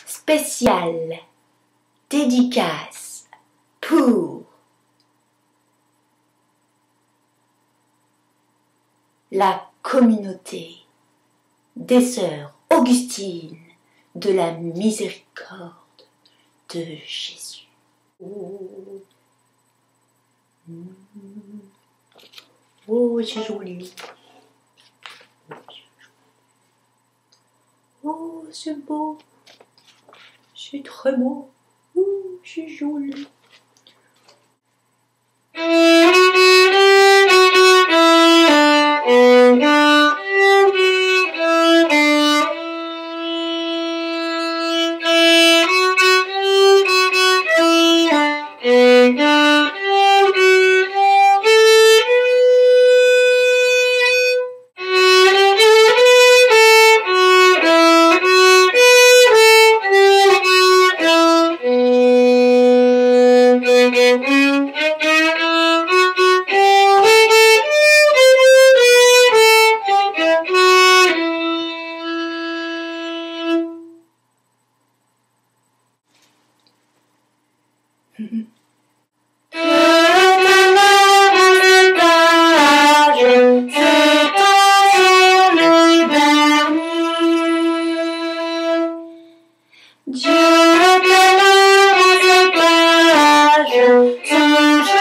Spéciale, dédicace pour la communauté des Sœurs Augustines de la Miséricorde de Jésus. Oh, oh c'est joli. Oh, c'est beau. C'est très beau. Oh, c'est joli. Dieu te la